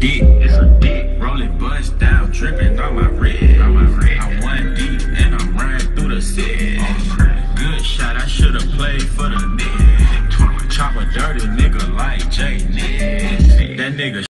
dick. Rolling bust down, dripping on my red. I'm one deep and I'm riding through the city. Good shot, I should've played for the Knicks. Chop a dirty nigga like Jay Nix. That nigga